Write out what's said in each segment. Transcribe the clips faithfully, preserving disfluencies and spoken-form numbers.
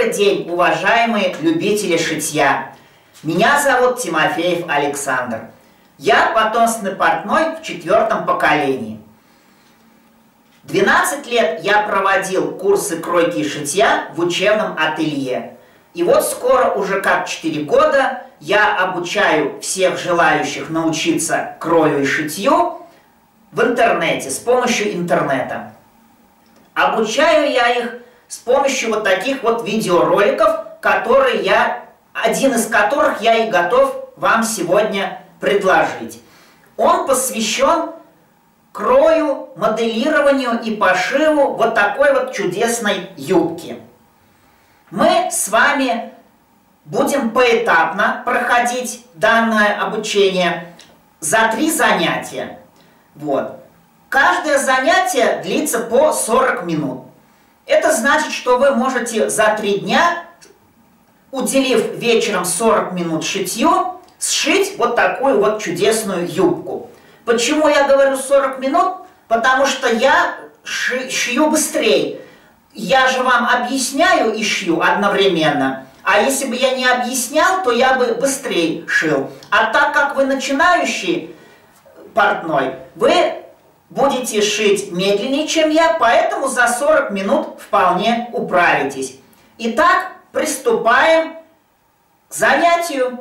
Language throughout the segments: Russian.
Добрый день, уважаемые любители шитья! Меня зовут Тимофеев Александр. Я потомственный портной в четвертом поколении. двенадцать лет я проводил курсы кройки и шитья в учебном ателье. И вот скоро уже как четыре года я обучаю всех желающих научиться крою и шитью в интернете, с помощью интернета. Обучаю я их с помощью вот таких вот видеороликов, которые я, один из которых я и готов вам сегодня предложить. Он посвящен крою, моделированию и пошиву вот такой вот чудесной юбки. Мы с вами будем поэтапно проходить данное обучение за три занятия. Вот. Каждое занятие длится по сорок минут. Это значит, что вы можете за три дня, уделив вечером сорок минут шитью, сшить вот такую вот чудесную юбку. Почему я говорю сорок минут? Потому что я шью быстрее. Я же вам объясняю и шью одновременно. А если бы я не объяснял, то я бы быстрее шил. А так как вы начинающий портной, вы будете шить медленнее, чем я, поэтому за сорок минут вполне управитесь. Итак, приступаем к занятию.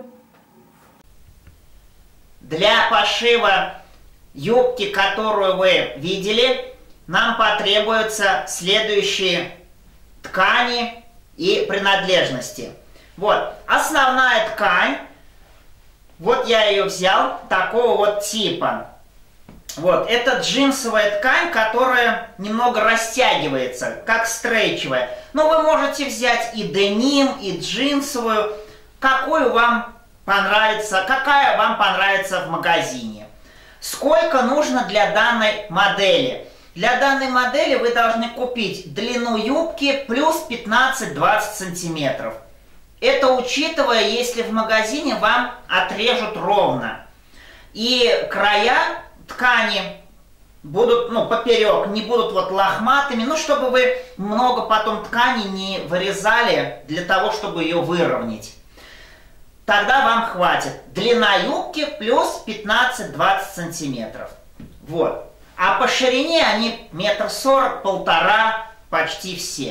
Для пошива юбки, которую вы видели, нам потребуются следующие ткани и принадлежности. Вот, основная ткань, вот я ее взял, такого вот типа. Вот, это джинсовая ткань, которая немного растягивается, как стрейчевая. Но вы можете взять и деним, и джинсовую, какую вам понравится, какая вам понравится в магазине. Сколько нужно для данной модели? Для данной модели вы должны купить длину юбки плюс пятнадцать-двадцать сантиметров. Это учитывая, если в магазине вам отрежут ровно. И края ткани будут, ну, поперек, не будут вот лохматыми, ну, чтобы вы много потом ткани не вырезали для того, чтобы ее выровнять. Тогда вам хватит. Длина юбки плюс пятнадцать-двадцать сантиметров. Вот. А по ширине они метр сорок, полтора, почти все.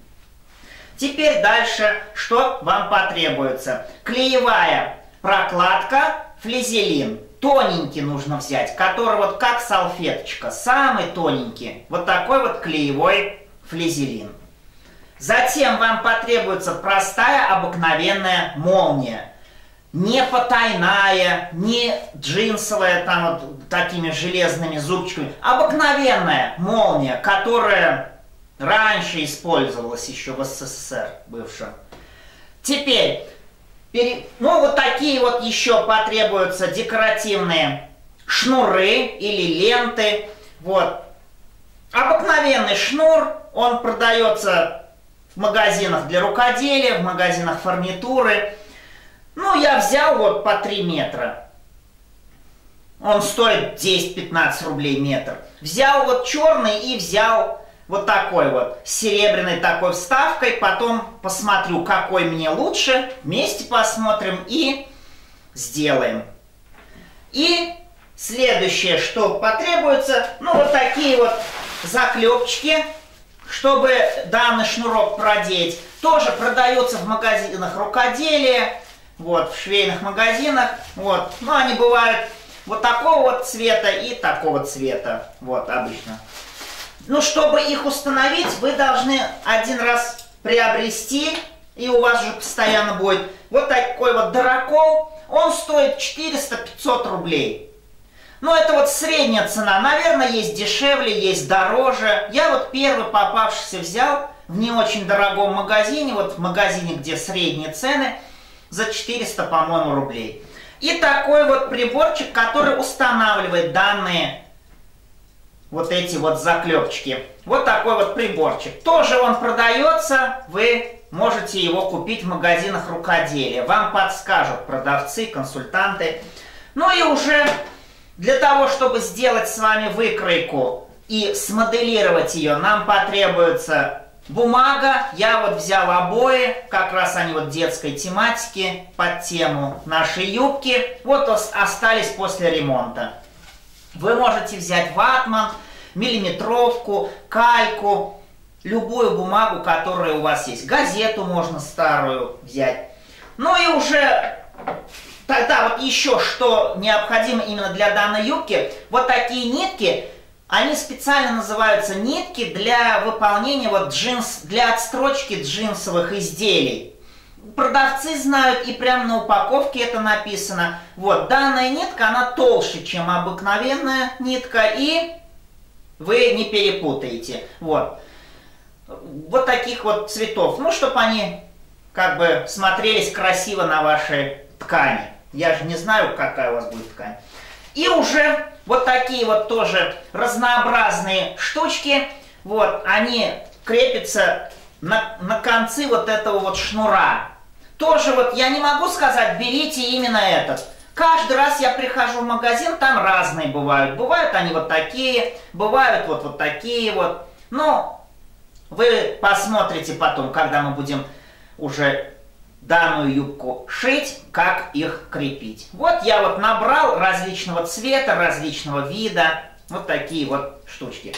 Теперь дальше, что вам потребуется? Клеевая прокладка, флизелин. Тоненький нужно взять, который вот как салфеточка, самый тоненький. Вот такой вот клеевой флизелин. Затем вам потребуется простая обыкновенная молния. Не потайная, не джинсовая, там вот такими железными зубчиками. Обыкновенная молния, которая раньше использовалась еще в СССР бывшем. Теперь, ну вот такие вот еще потребуются декоративные шнуры или ленты. Вот. Обыкновенный шнур, он продается в магазинах для рукоделия, в магазинах фурнитуры. Ну, я взял вот по три метра. Он стоит десять-пятнадцать рублей метр. Взял вот черный и взял вот такой вот, с серебряной такой вставкой. Потом посмотрю, какой мне лучше. Вместе посмотрим и сделаем. И следующее, что потребуется, ну, вот такие вот заклепочки, чтобы данный шнурок продеть. Тоже продаются в магазинах рукоделия. Вот, в швейных магазинах, вот, ну, они бывают вот такого вот цвета и такого цвета, вот, обычно. Ну, чтобы их установить, вы должны один раз приобрести, и у вас же постоянно будет вот такой вот дырокол, он стоит четыреста-пятьсот рублей. Ну, это вот средняя цена, наверное, есть дешевле, есть дороже. Я вот первый попавшийся взял в не очень дорогом магазине, вот в магазине, где средние цены, за четыреста, по-моему, рублей. И такой вот приборчик, который устанавливает данные вот эти вот заклепочки. Вот такой вот приборчик. Тоже он продается, вы можете его купить в магазинах рукоделия. Вам подскажут продавцы, консультанты. Ну и уже для того, чтобы сделать с вами выкройку и смоделировать ее, нам потребуется бумага, я вот взял обои, как раз они вот детской тематики, под тему нашей юбки. Вот остались после ремонта. Вы можете взять ватман, миллиметровку, кальку, любую бумагу, которая у вас есть. Газету можно старую взять. Ну и уже тогда вот еще что необходимо именно для данной юбки. Вот такие нитки, они специально называются нитки для выполнения вот джинс, для отстрочки джинсовых изделий. Продавцы знают, и прямо на упаковке это написано. Вот, данная нитка, она толще, чем обыкновенная нитка, и вы не перепутаете. Вот. Вот таких вот цветов. Ну, чтобы они как бы смотрелись красиво на вашей ткани. Я же не знаю, какая у вас будет ткань. И уже вот такие вот тоже разнообразные штучки. Вот, они крепятся на, на концы вот этого вот шнура. Тоже вот я не могу сказать, берите именно этот. Каждый раз я прихожу в магазин, там разные бывают. Бывают они вот такие, бывают вот, вот такие вот. Но вы посмотрите потом, когда мы будем уже данную юбку шить, как их крепить. Вот я вот набрал различного цвета, различного вида. Вот такие вот штучки.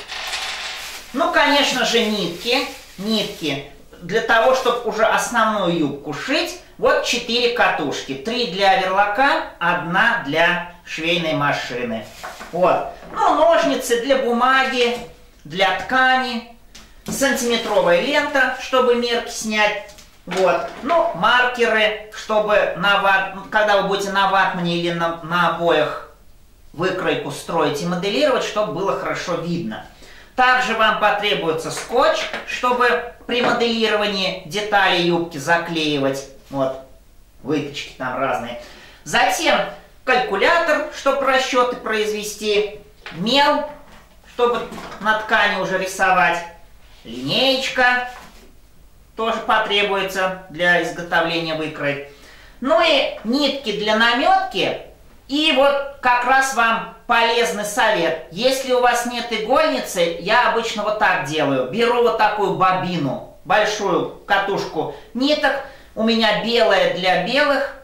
Ну, конечно же, нитки. Нитки. Для того, чтобы уже основную юбку шить, вот четыре катушки. Три для оверлока, одна для швейной машины. Вот. Ну, ножницы для бумаги, для ткани. Сантиметровая лента, чтобы мерки снять. Вот. Ну, маркеры, чтобы на ват... когда вы будете на ватмане или на, на обоях выкройку строить и моделировать, чтобы было хорошо видно. Также вам потребуется скотч, чтобы при моделировании деталей юбки заклеивать. Вот, выточки там разные. Затем калькулятор, чтобы расчеты произвести. Мел, чтобы на ткани уже рисовать. Линеечка тоже потребуется для изготовления выкроек. Ну и нитки для наметки. И вот как раз вам полезный совет. Если у вас нет игольницы, я обычно вот так делаю. Беру вот такую бобину, большую катушку ниток. У меня белая для белых,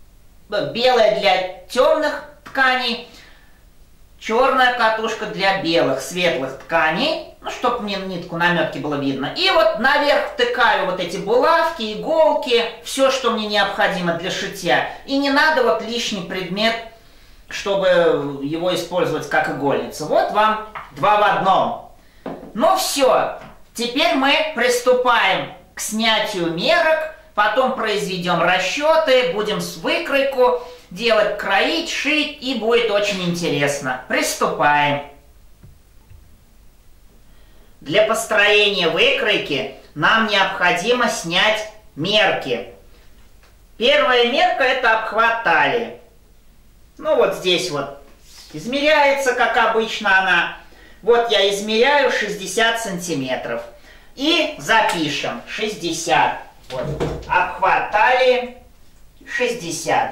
белая для темных тканей, черная катушка для белых, светлых тканей, ну, чтобы мне нитку наметки было видно. И вот наверх втыкаю вот эти булавки, иголки, все, что мне необходимо для шитья. И не надо вот лишний предмет, чтобы его использовать как игольницу. Вот вам два в одном. Ну все, теперь мы приступаем к снятию мерок, потом произведем расчеты, будем с выкройку делать, кроить, шить, и будет очень интересно. Приступаем. Для построения выкройки нам необходимо снять мерки. Первая мерка — это обхват талии. Ну вот здесь вот измеряется, как обычно она. Вот я измеряю шестьдесят сантиметров. И запишем шестьдесят. Вот. Обхват талии шестьдесят.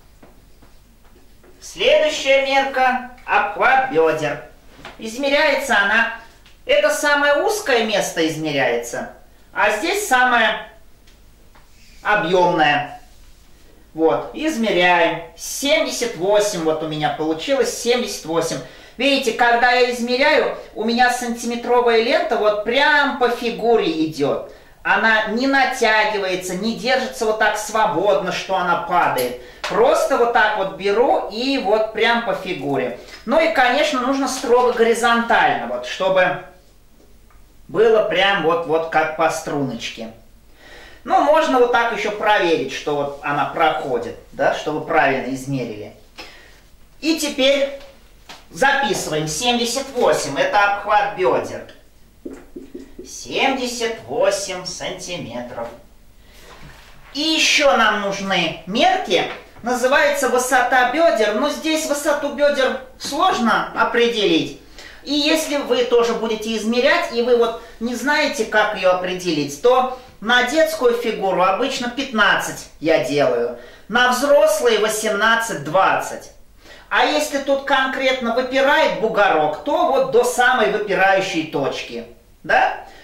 Следующая мерка — обхват бедер. Измеряется она. Это самое узкое место измеряется. А здесь самое объемное. Вот, измеряем. семьдесят восемь, вот у меня получилось семьдесят восемь. Видите, когда я измеряю, у меня сантиметровая лента вот прям по фигуре идет. Она не натягивается, не держится вот так свободно, что она падает. Просто вот так вот беру и вот прям по фигуре. Ну и, конечно, нужно строго горизонтально, вот, чтобы было прям вот-вот как по струночке. Ну, можно вот так еще проверить, что вот она проходит, да, что вы правильно измерили. И теперь записываем семьдесят восемь, это обхват бедер. семьдесят восемь сантиметров. И еще нам нужны мерки, называется высота бедер, но здесь высоту бедер сложно определить. И если вы тоже будете измерять, и вы вот не знаете, как ее определить, то на детскую фигуру обычно пятнадцать я делаю, на взрослые восемнадцать-двадцать. А если тут конкретно выпирает бугорок, то вот до самой выпирающей точки. Да?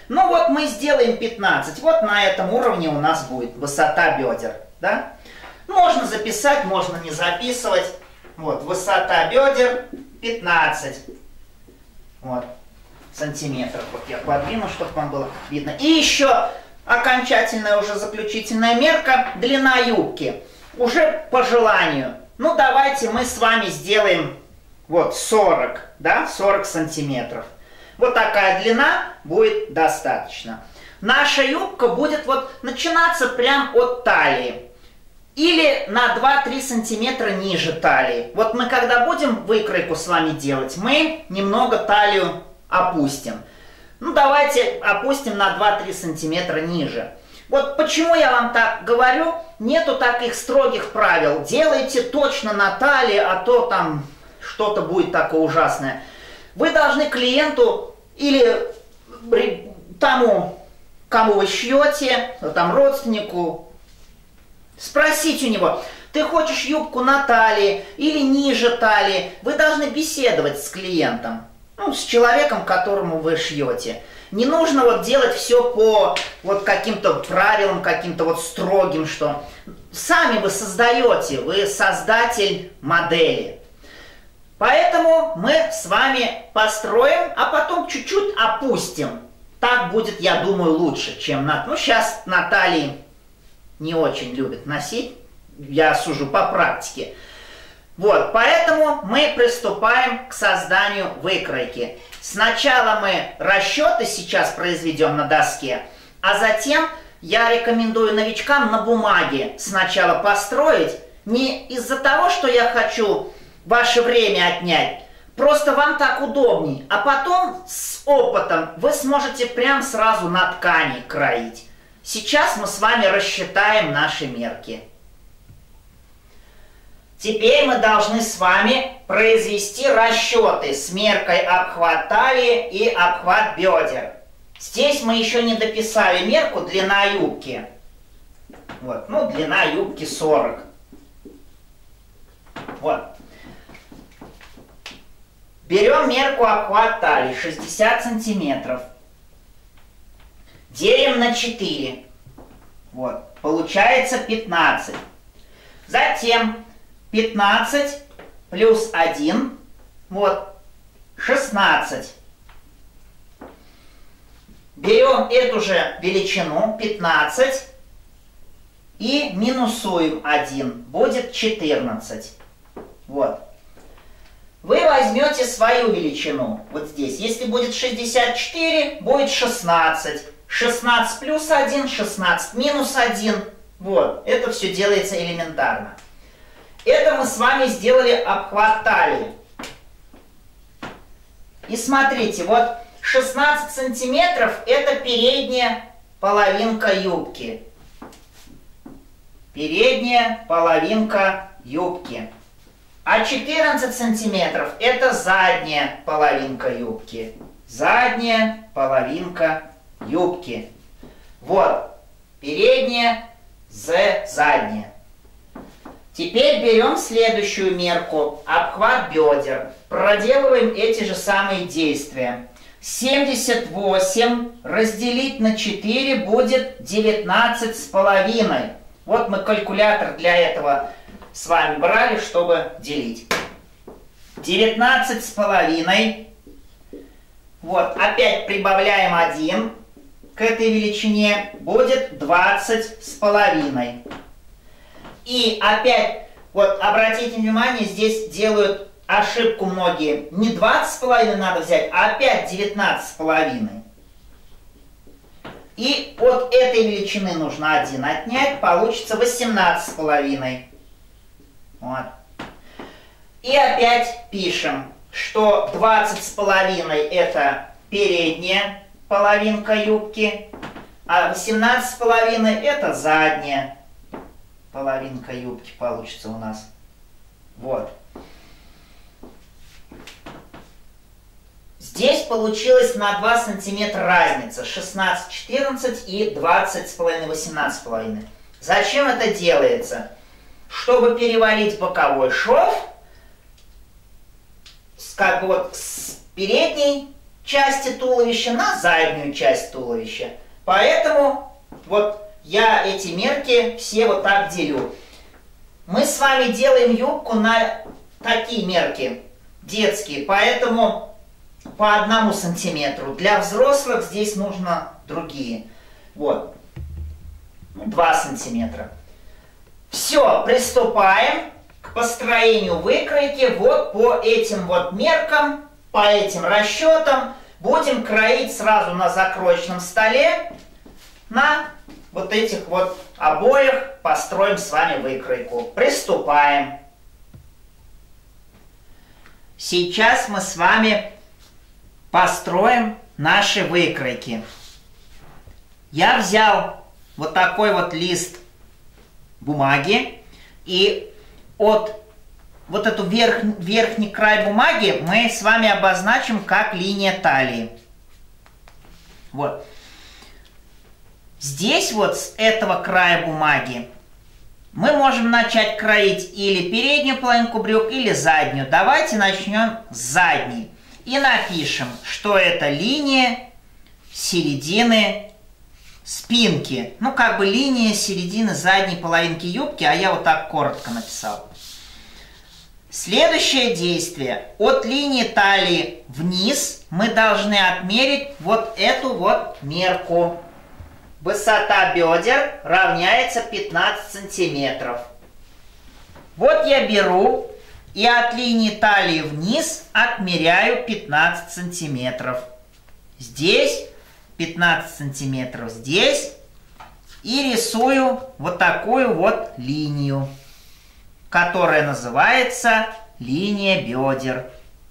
Ну вот мы сделаем пятнадцать. Вот на этом уровне у нас будет высота бедер. Да? Можно записать, можно не записывать. Вот, высота бедер пятнадцать. Вот, сантиметров. Вот я подвину, чтобы вам было видно. И еще окончательная, уже заключительная мерка. Длина юбки. Уже по желанию. Ну, давайте мы с вами сделаем вот сорок, да, сорок сантиметров. Вот такая длина будет достаточно. Наша юбка будет вот начинаться прям от талии. Или на два-три сантиметра ниже талии. Вот мы когда будем выкройку с вами делать, мы немного талию опустим. Ну, давайте опустим на два-три сантиметра ниже. Вот почему я вам так говорю, нету таких строгих правил. Делайте точно на талии, а то там что-то будет такое ужасное. Вы должны клиенту или тому, кому вы шьете, там родственнику, спросить у него, ты хочешь юбку на талии или ниже талии. Вы должны беседовать с клиентом, ну, с человеком, которому вы шьете. Не нужно вот делать все по вот каким-то правилам, каким-то вот строгим, что сами вы создаете, вы создатель модели. Поэтому мы с вами построим, а потом чуть-чуть опустим. Так будет, я думаю, лучше, чем на... Ну, сейчас на талии не очень любят носить, я сужу по практике. Вот, поэтому мы приступаем к созданию выкройки. Сначала мы расчеты сейчас произведем на доске, а затем я рекомендую новичкам на бумаге сначала построить. Не из-за того, что я хочу ваше время отнять, просто вам так удобней. А потом с опытом вы сможете прям сразу на ткани кроить. Сейчас мы с вами рассчитаем наши мерки. Теперь мы должны с вами произвести расчеты с меркой обхват талии и обхват бедер. Здесь мы еще не дописали мерку длина юбки. Вот, ну, длина юбки сорок. Вот. Берем мерку обхват талии шестьдесят сантиметров. Делим на четыре. Вот, получается пятнадцать. Затем пятнадцать плюс один, вот, шестнадцать. Берем эту же величину, пятнадцать, и минусуем один, будет четырнадцать. Вот. Вы возьмете свою величину, вот здесь. Если будет шестьдесят четыре, будет шестнадцать. шестнадцать плюс один, шестнадцать минус один. Вот, это все делается элементарно. Это мы с вами сделали обхват талии. И смотрите, вот шестнадцать сантиметров это передняя половинка юбки. Передняя половинка юбки. А четырнадцать сантиметров это задняя половинка юбки. Задняя половинка юбки. Вот, передняя, з, задняя. Теперь берем следующую мерку, обхват бедер. Проделываем эти же самые действия. семьдесят восемь разделить на четыре будет девятнадцать с половиной. Вот мы калькулятор для этого с вами брали, чтобы делить. девятнадцать с половиной. Вот, опять прибавляем один к этой величине. Будет двадцать с половиной. И опять, вот обратите внимание, здесь делают ошибку многие. Не двадцать с половиной надо взять, а опять девятнадцать с половиной. И от этой величины нужно один отнять, получится восемнадцать с половиной. Вот. И опять пишем, что двадцать с половиной это передняя половинка юбки, а восемнадцать с половиной это задняя половинка юбки получится у нас. Вот. Здесь получилось на два сантиметра разница. шестнадцать, четырнадцать и двадцать с половиной, восемнадцать с половиной. Зачем это делается? Чтобы перевалить боковой шов с, как бы вот, с передней части туловища на заднюю часть туловища. Поэтому вот я эти мерки все вот так делю. Мы с вами делаем юбку на такие мерки, детские, поэтому по одному сантиметру. Для взрослых здесь нужно другие. Вот, два сантиметра. Все, приступаем к построению выкройки. Вот по этим вот меркам, по этим расчетам будем кроить сразу на закроечном столе. На вот этих вот обоях построим с вами выкройку. Приступаем. Сейчас мы с вами построим наши выкройки. Я взял вот такой вот лист бумаги, и от вот эту верх, верхний край бумаги мы с вами обозначим как линия талии. Вот. Здесь вот с этого края бумаги мы можем начать кроить или переднюю половинку брюк, или заднюю. Давайте начнем с задней. И напишем, что это линия середины спинки. Ну, как бы линия середины задней половинки юбки, а я вот так коротко написал. Следующее действие. От линии талии вниз мы должны отмерить вот эту вот мерку. Высота бедер равняется пятнадцать сантиметров. Вот я беру и от линии талии вниз отмеряю пятнадцать сантиметров. Здесь пятнадцать сантиметров, здесь. И рисую вот такую вот линию, которая называется линия бедер.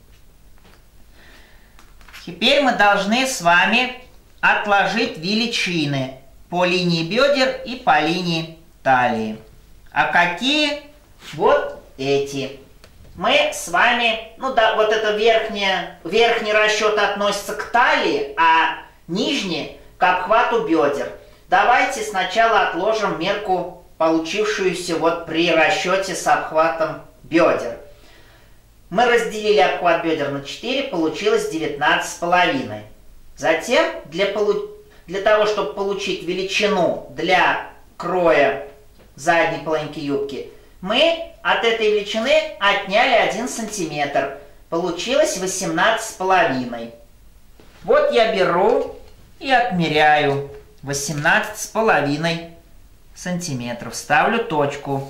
Теперь мы должны с вами отложить величины по линии бедер и по линии талии. А какие? Вот эти. Мы с вами, ну да, вот это верхнее, верхний расчет относится к талии, а нижний к обхвату бедер. Давайте сначала отложим мерку, получившуюся вот при расчете с обхватом бедер. Мы разделили обхват бедер на четыре, получилось девятнадцать с половиной. Затем для, полу... для того, чтобы получить величину для кроя задней половинки юбки, мы от этой величины отняли один сантиметр. Получилось восемнадцать с половиной. Вот я беру и отмеряю восемнадцать с половиной сантиметров. Ставлю точку.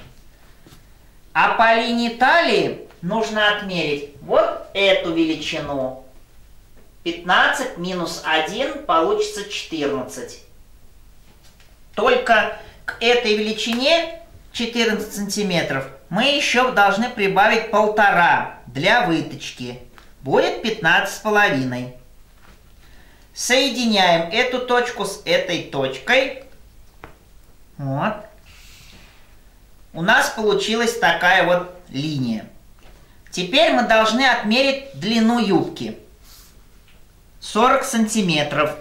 А по линии талии нужно отмерить вот эту величину. пятнадцать минус один получится четырнадцать. Только к этой величине четырнадцать сантиметров мы еще должны прибавить полтора для выточки. Будет пятнадцать с половиной. Соединяем эту точку с этой точкой. Вот. У нас получилась такая вот линия. Теперь мы должны отмерить длину юбки. сорок сантиметров.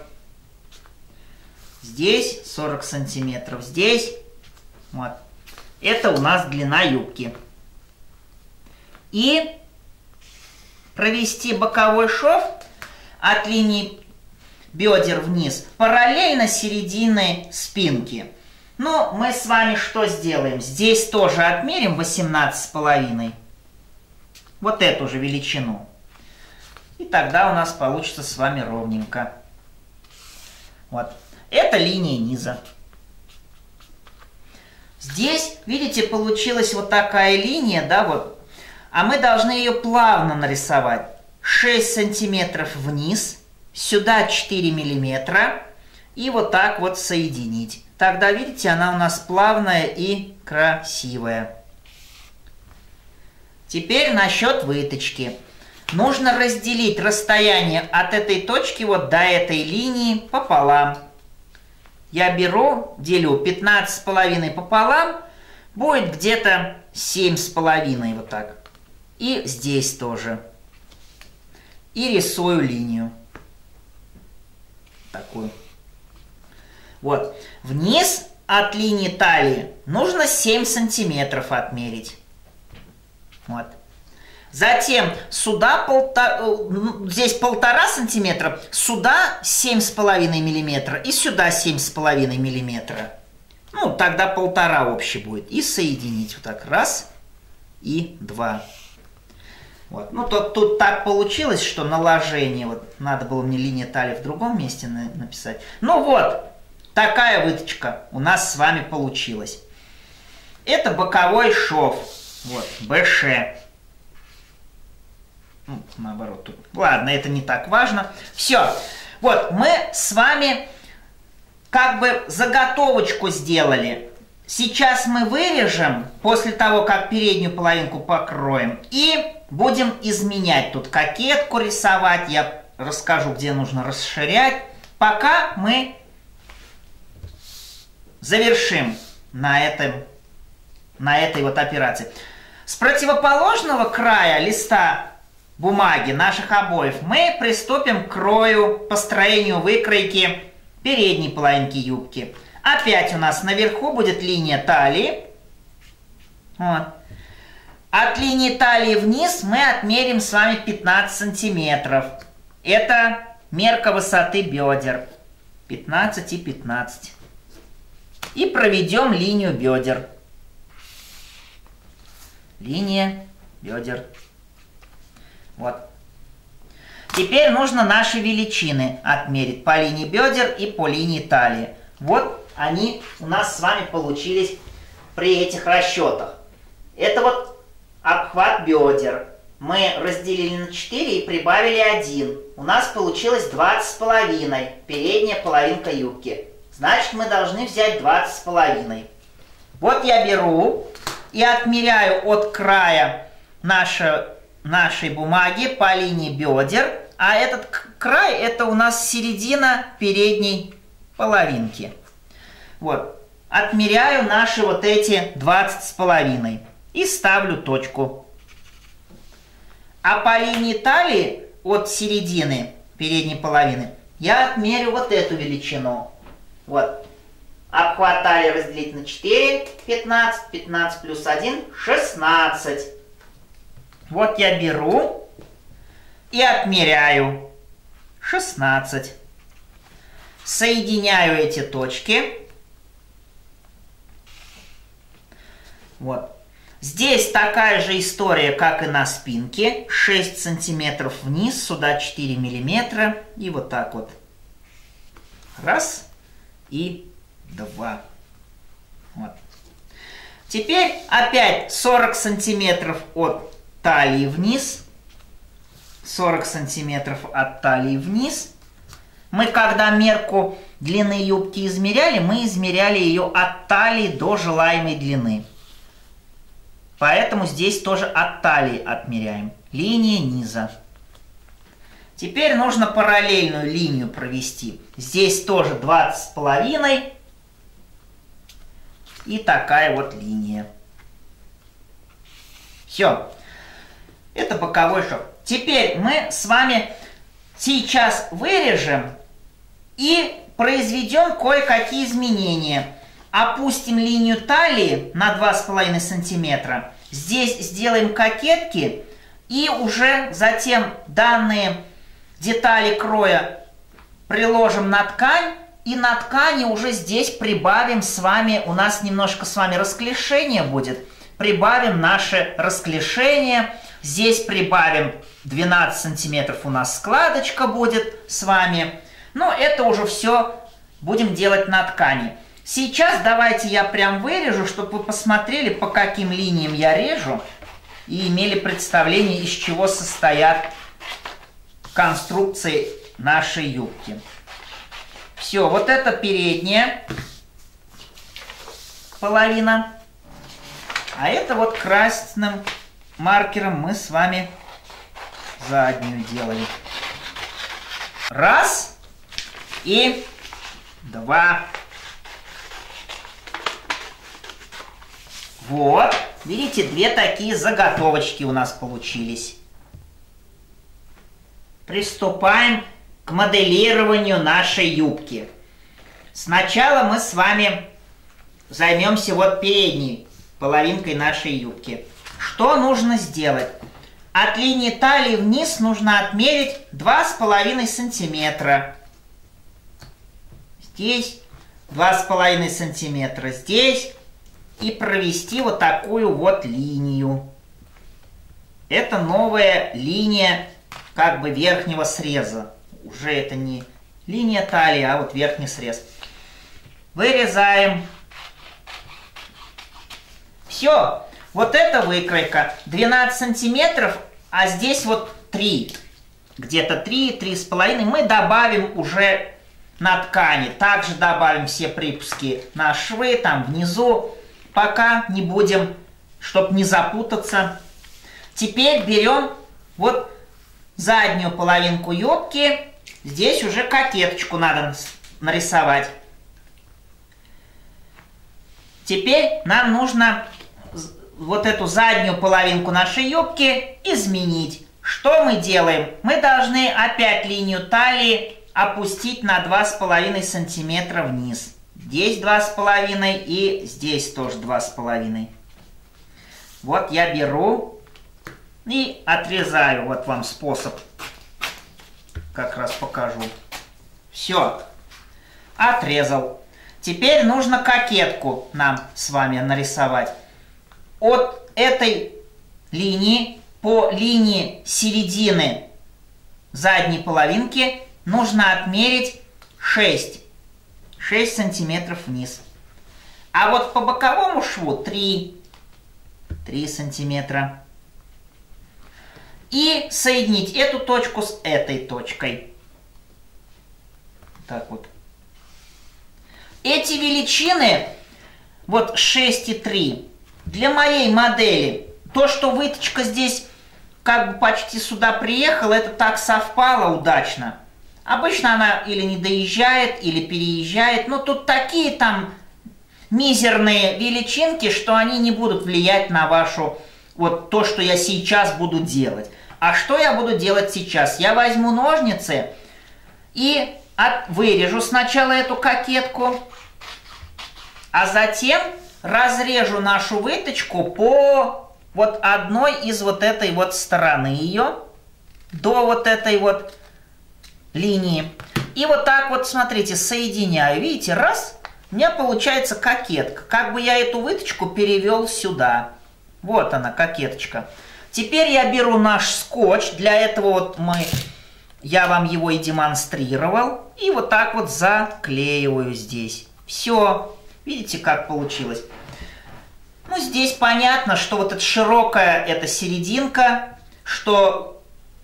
Здесь сорок сантиметров. Здесь. Вот. Это у нас длина юбки. И провести боковой шов от линии бедер вниз параллельно середине спинки. Ну, мы с вами что сделаем? Здесь тоже отмерим восемнадцать с половиной. Вот эту же величину. И тогда у нас получится с вами ровненько. Вот. Это линия низа. Здесь, видите, получилась вот такая линия, да, вот. А мы должны ее плавно нарисовать. шесть сантиметров вниз, сюда четыре миллиметра. И вот так вот соединить. Тогда, видите, она у нас плавная и красивая. Теперь насчет выточки. Нужно разделить расстояние от этой точки вот до этой линии пополам. Я беру, делю пятнадцать с половиной пополам, будет где-то семь с половиной вот так. И здесь тоже. И рисую линию. Такую. Вот. Вниз от линии талии нужно семь сантиметров отмерить. Вот. Затем сюда полтора, здесь полтора сантиметра, сюда семь с половиной миллиметра и сюда семь с половиной миллиметра. Ну, тогда полтора общий будет. И соединить вот так. Раз и два. Вот. Ну, тут, тут так получилось, что наложение. Вот надо было мне линия талии в другом месте на, написать. Ну вот, такая выточка у нас с вами получилась. Это боковой шов. Вот, БШ. Ну, наоборот, тут. Ладно, это не так важно. Все. Вот, мы с вами как бы заготовочку сделали. Сейчас мы вырежем, после того, как переднюю половинку покроем, и будем изменять. Тут кокетку рисовать, я расскажу, где нужно расширять. Пока мы завершим на, этом, на этой вот операции. С противоположного края листа бумаги наших обоев мы приступим к крою, построению выкройки передней половинки юбки. Опять у нас наверху будет линия талии. Вот. От линии талии вниз мы отмерим с вами пятнадцать сантиметров. Это мерка высоты бедер. пятнадцать и пятнадцать. И проведем линию бедер. Линия бедер. Вот. Теперь нужно наши величины отмерить по линии бедер и по линии талии. Вот они у нас с вами получились при этих расчетах. Это вот обхват бедер. Мы разделили на четыре и прибавили один. У нас получилось двадцать с половиной. Передняя половинка юбки. Значит, мы должны взять двадцать с половиной. Вот я беру и отмеряю от края нашей, нашей бумаги по линии бедер. А этот край, это у нас середина передней половинки. Вот. Отмеряю наши вот эти двадцать с половиной. И ставлю точку. А по линии талии от середины передней половины я отмерю вот эту величину. Вот. Обхват талии разделить на четыре. пятнадцать. пятнадцать плюс один. шестнадцать. Вот я беру и отмеряю шестнадцать. Соединяю эти точки. Вот. Здесь такая же история, как и на спинке. шесть сантиметров вниз, сюда четыре миллиметра. И вот так вот. Раз и два. Вот. Теперь опять сорок сантиметров от талии вниз. сорок сантиметров от талии вниз. Мы когда мерку длины юбки измеряли, мы измеряли ее от талии до желаемой длины. Поэтому здесь тоже от талии отмеряем. Линия низа. Теперь нужно параллельную линию провести. Здесь тоже двадцать с половиной. И такая вот линия. Все. Это боковой шов. Теперь мы с вами сейчас вырежем и произведем кое-какие изменения. Опустим линию талии на два с половиной сантиметра. Здесь сделаем кокетки. И уже затем данные детали кроя приложим на ткань. И на ткани уже здесь прибавим с вами, у нас немножко с вами расклешение будет. Прибавим наше расклешение. Здесь прибавим двенадцать сантиметров, у нас складочка будет с вами. Но это уже все будем делать на ткани. Сейчас давайте я прям вырежу, чтобы вы посмотрели, по каким линиям я режу. И имели представление, из чего состоят конструкции нашей юбки. Все, вот это передняя половина. А это вот красным маркером мы с вами заднюю делаем. Раз и два. Вот, видите, две такие заготовочки у нас получились. Приступаем к моделированию нашей юбки. Сначала мы с вами займемся вот передней половинкой нашей юбки. Что нужно сделать? от линии талии вниз нужно отмерить два с половиной сантиметра. Здесь два с половиной сантиметра, здесь. И провести вот такую вот линию. Это новая линия как бы верхнего среза. Уже это не линия талии, а вот верхний срез. Вырезаем. Все. Вот эта выкройка двенадцать сантиметров, а здесь вот три. Где-то три, три с половиной. Мы добавим уже на ткани. Также добавим все припуски на швы, там внизу. Пока не будем, чтобы не запутаться. Теперь берем вот заднюю половинку юбки. Здесь уже кокеточку надо нарисовать. Теперь нам нужно вот эту заднюю половинку нашей юбки изменить. Что мы делаем? Мы должны опять линию талии опустить на два с половиной сантиметра вниз. Здесь два с половиной и здесь тоже два с половиной. Вот я беру и отрезаю. Вот вам способ. Как раз покажу. Все. Отрезал. Теперь нужно кокетку нам с вами нарисовать. От этой линии по линии середины задней половинки нужно отмерить шесть. шесть сантиметров вниз. А вот по боковому шву три. три сантиметра. И соединить эту точку с этой точкой. Так вот. Эти величины, вот шесть и три, для моей модели, то, что выточка здесь как бы почти сюда приехала, это так совпало удачно. Обычно она или не доезжает, или переезжает. Но тут такие там мизерные величинки, что они не будут влиять на вашу, вот то, что я сейчас буду делать. А что я буду делать сейчас? Я возьму ножницы и от, вырежу сначала эту кокетку, а затем разрежу нашу выточку по вот одной из вот этой вот стороны ее до вот этой вот линии. И вот так вот, смотрите, соединяю. Видите, раз, у меня получается кокетка. Как бы я эту выточку перевел сюда. Вот она, кокеточка. Теперь я беру наш скотч. Для этого вот мы, я вам его и демонстрировал. И вот так вот заклеиваю здесь. Все. Видите, как получилось? Ну, здесь понятно, что вот эта широкая, это серединка, что...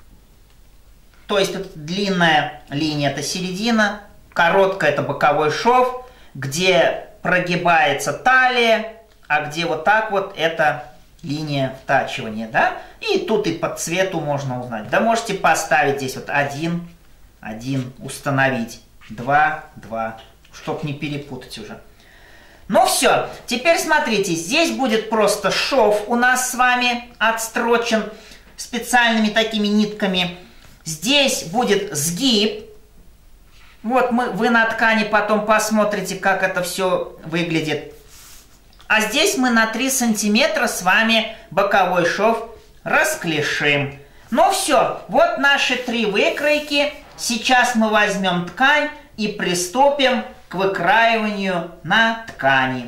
То есть это длинная линия, это середина, короткая это боковой шов, где прогибается талия, а где вот так вот это линия втачивания, да? И тут и по цвету можно узнать. Да можете поставить здесь вот один, один, установить, два, два, чтоб не перепутать уже. Ну все, теперь смотрите, здесь будет просто шов у нас с вами отстрочен специальными такими нитками. Здесь будет сгиб. Вот мы, вы на ткани потом посмотрите, как это все выглядит. А здесь мы на три сантиметра с вами боковой шов расклешим. Ну все, вот наши три выкройки. Сейчас мы возьмем ткань и приступим к выкраиванию на ткани.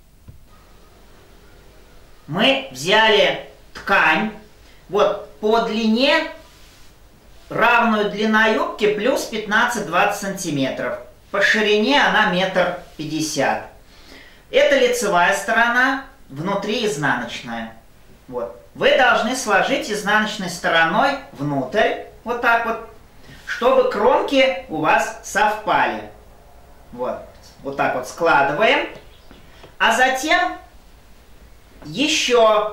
Мы взяли ткань. Вот по длине... Равную длина юбки плюс пятнадцать-двадцать сантиметров. По ширине она метр пятьдесят. Это лицевая сторона, внутри изнаночная. Вот. Вы должны сложить изнаночной стороной внутрь, вот так вот, чтобы кромки у вас совпали. Вот. Вот так вот складываем. А затем еще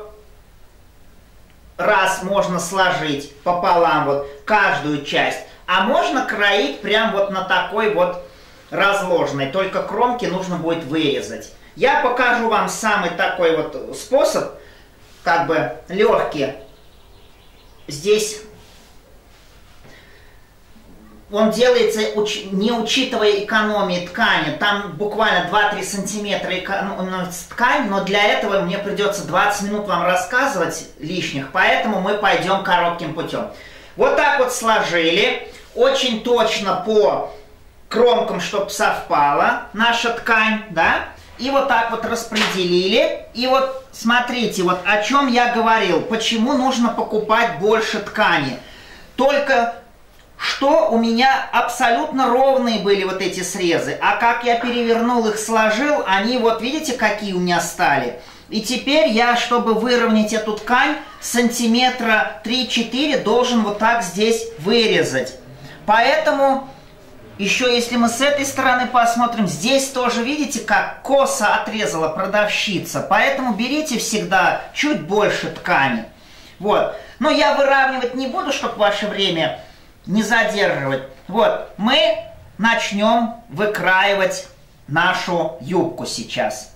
раз можно сложить пополам вот каждую часть, а можно кроить прям вот на такой вот разложенной, только кромки нужно будет вырезать. Я покажу вам самый такой вот способ, как бы легкий. Здесь он делается не учитывая экономии ткани. Там буквально два-три сантиметра экономится ткань, но для этого мне придется двадцать минут вам рассказывать лишних, поэтому мы пойдем коротким путем. Вот так вот сложили, очень точно по кромкам, чтобы совпала наша ткань, да? И вот так вот распределили. И вот смотрите, вот о чем я говорил, почему нужно покупать больше ткани. Только что у меня абсолютно ровные были вот эти срезы, а как я перевернул их, сложил, они вот видите, какие у меня стали. И теперь я, чтобы выровнять эту ткань, сантиметра три-четыре должен вот так здесь вырезать. Поэтому, еще если мы с этой стороны посмотрим, здесь тоже видите, как косо отрезала продавщица. Поэтому берите всегда чуть больше ткани. Вот. Но я выравнивать не буду, чтобы ваше время не задерживать. Вот, мы начнем выкраивать нашу юбку сейчас.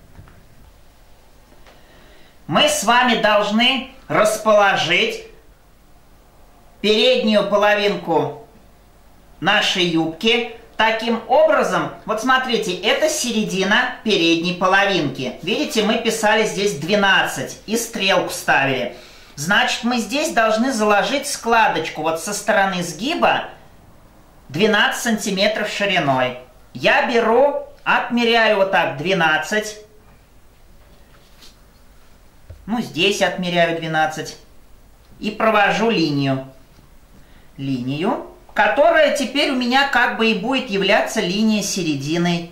Мы с вами должны расположить переднюю половинку нашей юбки таким образом. Вот смотрите, это середина передней половинки. Видите, мы писали здесь двенадцать и стрелку ставили. Значит, мы здесь должны заложить складочку вот со стороны сгиба двенадцать сантиметров шириной. Я беру, отмеряю вот так двенадцать. Ну, здесь отмеряю двенадцать. И провожу линию. Линию, которая теперь у меня как бы и будет являться линией середины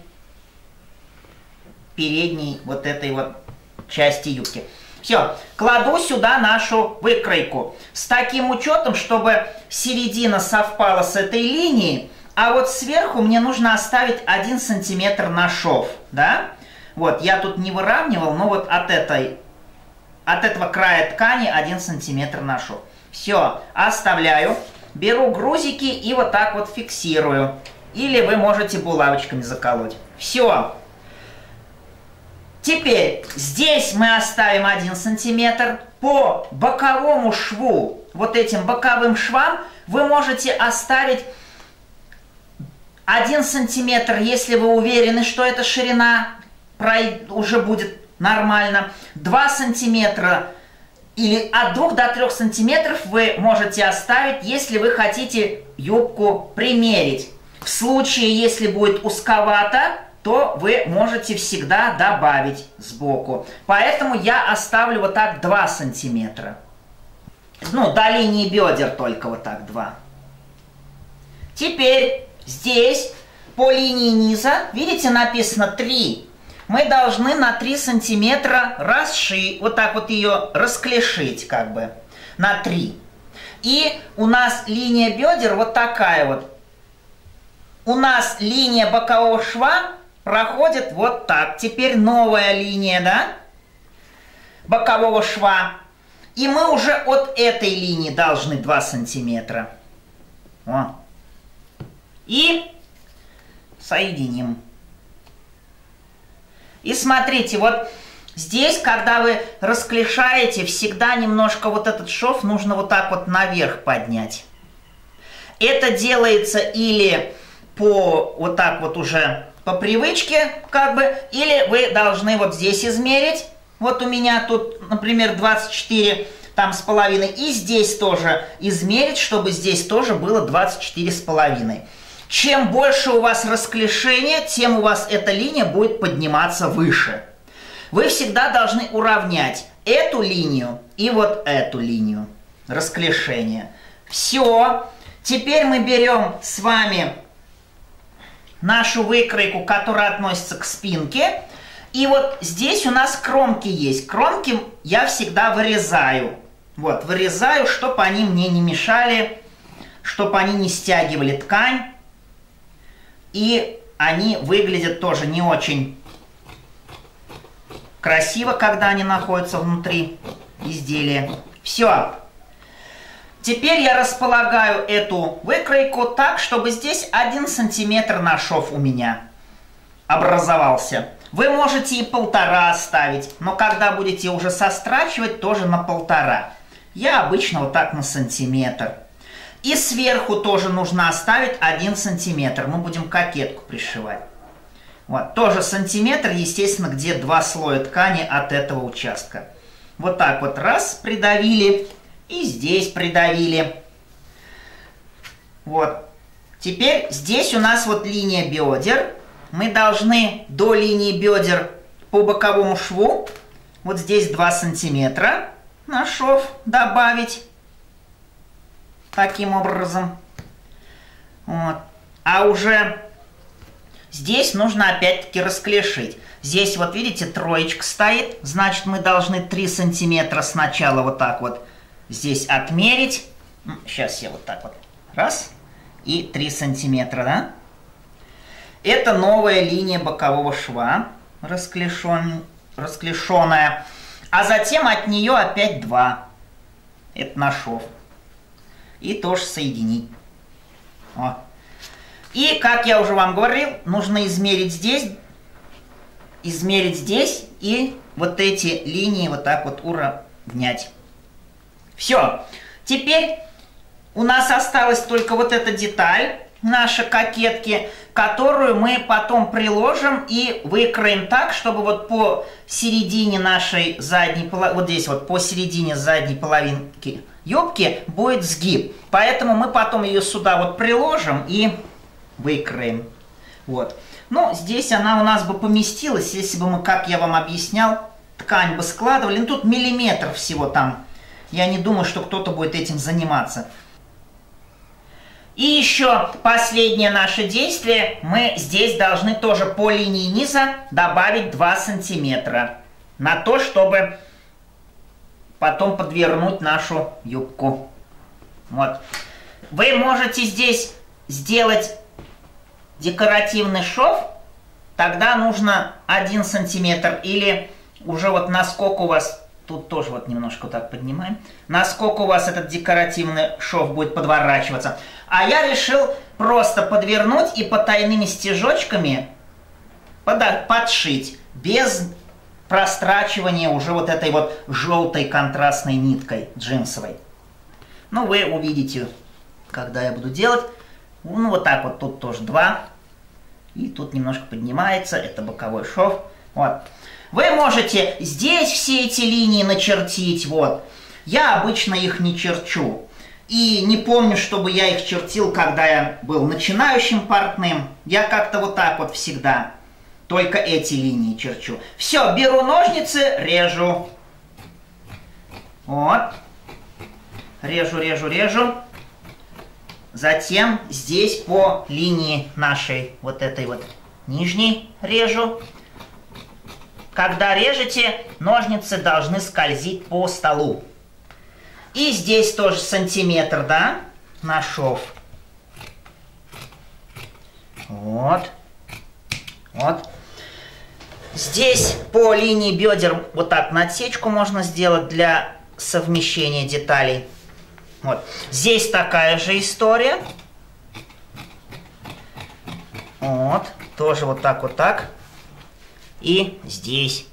передней вот этой вот части юбки. Все, кладу сюда нашу выкройку. С таким учетом, чтобы середина совпала с этой линией, а вот сверху мне нужно оставить один сантиметр на шов. Да? Вот, я тут не выравнивал, но вот от, этой, от этого края ткани один сантиметр на шов. Все, оставляю. Беру грузики и вот так вот фиксирую. Или вы можете булавочками заколоть. Все. Теперь здесь мы оставим один сантиметр. По боковому шву, вот этим боковым швам, вы можете оставить один сантиметр, если вы уверены, что эта ширина уже будет нормально. два сантиметра или от двух до трёх сантиметров вы можете оставить, если вы хотите юбку примерить. В случае, если будет узковато, то вы можете всегда добавить сбоку. Поэтому я оставлю вот так два сантиметра. Ну, до линии бедер только вот так два. Теперь здесь по линии низа, видите, написано три. Мы должны на три сантиметра расшить, вот так вот ее расклешить как бы на три. И у нас линия бедер вот такая вот. У нас линия бокового шва проходит вот так. Теперь новая линия, да, бокового шва. И мы уже от этой линии должны два сантиметра. О. И соединим. И смотрите, вот здесь, когда вы расклешаете, всегда немножко вот этот шов нужно вот так вот наверх поднять. Это делается или по вот так вот уже по привычке, как бы, или вы должны вот здесь измерить. Вот у меня тут, например, двадцать четыре там с половиной, и здесь тоже измерить, чтобы здесь тоже было двадцать четыре с половиной. Чем больше у вас расклешение, тем у вас эта линия будет подниматься выше. Вы всегда должны уравнять эту линию и вот эту линию расклешения. Все. Теперь мы берем с вами нашу выкройку, которая относится к спинке. И вот здесь у нас кромки есть. Кромки я всегда вырезаю. Вот, вырезаю, чтобы они мне не мешали, чтобы они не стягивали ткань. И они выглядят тоже не очень красиво, когда они находятся внутри изделия. Все. Теперь я располагаю эту выкройку так, чтобы здесь один сантиметр на шов у меня образовался. Вы можете и полтора оставить, но когда будете уже сострачивать, тоже на полтора. Я обычно вот так на сантиметр. И сверху тоже нужно оставить один сантиметр. Мы будем кокетку пришивать. Вот, тоже сантиметр, естественно, где два слоя ткани от этого участка. Вот так вот раз придавили и здесь придавили. Вот. Теперь здесь у нас вот линия бедер. Мы должны до линии бедер по боковому шву, вот здесь два сантиметра на шов добавить. Таким образом. Вот. А уже здесь нужно опять-таки расклешить. Здесь вот видите, троечка стоит. Значит, мы должны три сантиметра сначала вот так вот здесь отмерить. Сейчас я вот так вот. Раз. И три сантиметра, да? Это новая линия бокового шва. Расклешен... Расклешенная. А затем от нее опять два. Это на шов. И тоже соединить. О. И, как я уже вам говорил, нужно измерить здесь, измерить здесь и вот эти линии вот так вот уравнять. Все. Теперь у нас осталась только вот эта деталь, наши кокетки, которую мы потом приложим и выкроем так, чтобы вот по середине нашей задней половинки, вот здесь вот по середине задней половинки юбки будет сгиб. Поэтому мы потом ее сюда вот приложим и выкроем. Вот. Ну, здесь она у нас бы поместилась, если бы мы, как я вам объяснял, ткань бы складывали. Ну, тут миллиметр всего там. Я не думаю, что кто-то будет этим заниматься. И еще последнее наше действие. Мы здесь должны тоже по линии низа добавить два сантиметра. На то, чтобы потом подвернуть нашу юбку. Вот. Вы можете здесь сделать декоративный шов. Тогда нужно один сантиметр. Или уже вот насколько у вас... Тут тоже вот немножко так поднимаем. Насколько у вас этот декоративный шов будет подворачиваться. А я решил просто подвернуть и потайными стежочками под, подшить. Без прострачивания уже вот этой вот желтой контрастной ниткой джинсовой. Ну, вы увидите, когда я буду делать. Ну, вот так вот. Тут тоже два. И тут немножко поднимается. Это боковой шов. Вот. Вы можете здесь все эти линии начертить, вот. Я обычно их не черчу. И не помню, чтобы я их чертил, когда я был начинающим портным. Я как-то вот так вот всегда. Только эти линии черчу. Все, беру ножницы, режу. Вот. Режу, режу, режу. Затем здесь по линии нашей вот этой вот нижней режу. Когда режете, ножницы должны скользить по столу. И здесь тоже сантиметр, да, на шов. Вот. Вот. Здесь по линии бедер вот так на отсечку можно сделать для совмещения деталей. Вот. Здесь такая же история. Вот. Тоже вот так, вот так. И здесь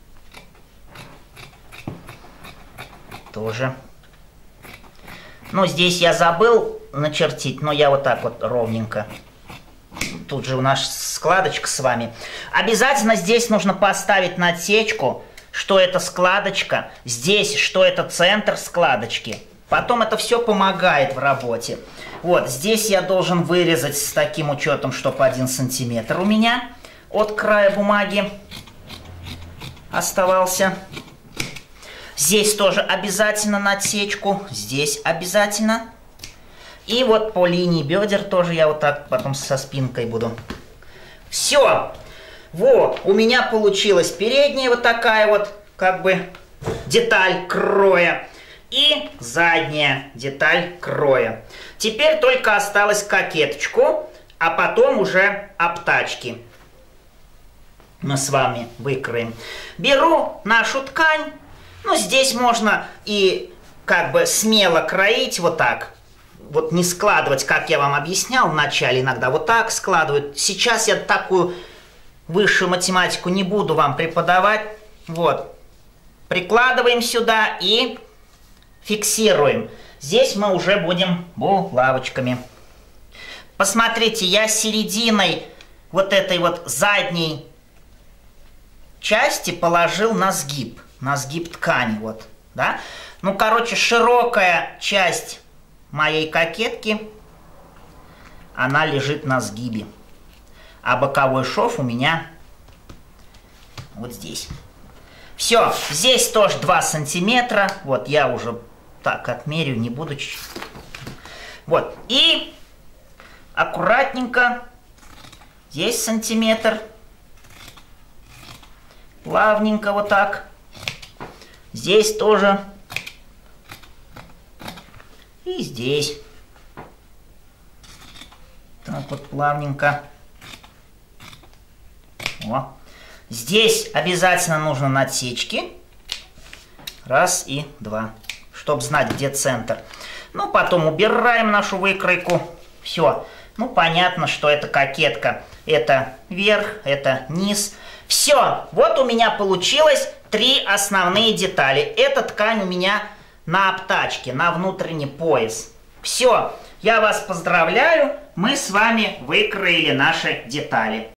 тоже. Ну, здесь я забыл начертить, но я вот так вот ровненько. Тут же у нас складочка с вами. Обязательно здесь нужно поставить на отсечку, что это складочка. Здесь, что это центр складочки. Потом это все помогает в работе. Вот, здесь я должен вырезать с таким учетом, чтобы один сантиметр у меня от края бумаги оставался. Здесь тоже обязательно на отсечку. Здесь обязательно. И вот по линии бедер тоже я вот так потом со спинкой буду. Все. Вот. У меня получилась передняя вот такая вот, как бы, деталь кроя. И задняя деталь кроя. Теперь только осталось кокеточку, а потом уже обтачки. Мы с вами выкроем. Беру нашу ткань. Ну, здесь можно и как бы смело кроить вот так. Вот не складывать, как я вам объяснял вначале, иногда вот так складывают. Сейчас я такую высшую математику не буду вам преподавать. Вот. Прикладываем сюда и фиксируем. здесь мы уже будем булавочками. Посмотрите, я серединой вот этой вот задней части положил на сгиб, на сгиб ткани, вот, да. Ну, короче, широкая часть моей кокетки, она лежит на сгибе, а боковой шов у меня вот здесь. Все, здесь тоже два сантиметра, вот, я уже так отмерю, не буду чуть-чуть. Вот, и аккуратненько, здесь сантиметр, плавненько вот так, здесь тоже, и здесь, так вот плавненько. О. Здесь обязательно нужно надсечки, раз и два, чтобы знать, где центр. Ну, потом убираем нашу выкройку, все. Ну, понятно, что это кокетка, это верх, это низ. Все, вот у меня получилось три основные детали. Эта ткань у меня на обтачке, на внутренний пояс. Все, я вас поздравляю, мы с вами выкроили наши детали.